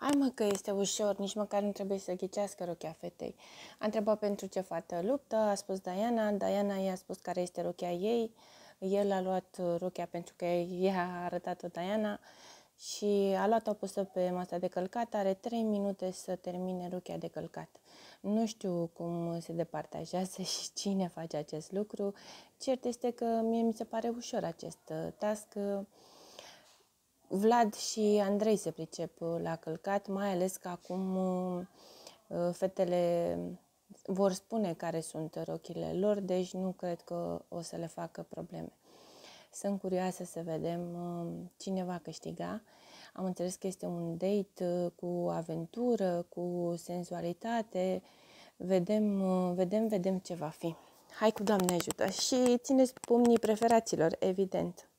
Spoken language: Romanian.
Hai mă că este ușor, nici măcar nu trebuie să ghicească rochia fetei. A întrebat pentru ce fată luptă, a spus Diana, Diana i-a spus care este rochia ei, el a luat rochia pentru că ea a arătat-o Diana și a luat-o, pusă pe masa de călcat, are 3 minute să termine rochia de călcat. Nu știu cum se departajează și cine face acest lucru, cert este că mie mi se pare ușor acest task. Vlad și Andrei se pricep la călcat, mai ales că acum fetele vor spune care sunt rochile lor, deci nu cred că o să le facă probleme. Sunt curioasă să vedem cine va câștiga. Am înțeles că este un date cu aventură, cu senzualitate. Vedem ce va fi. Hai cu Doamne ajută și țineți pumnii preferaților, evident.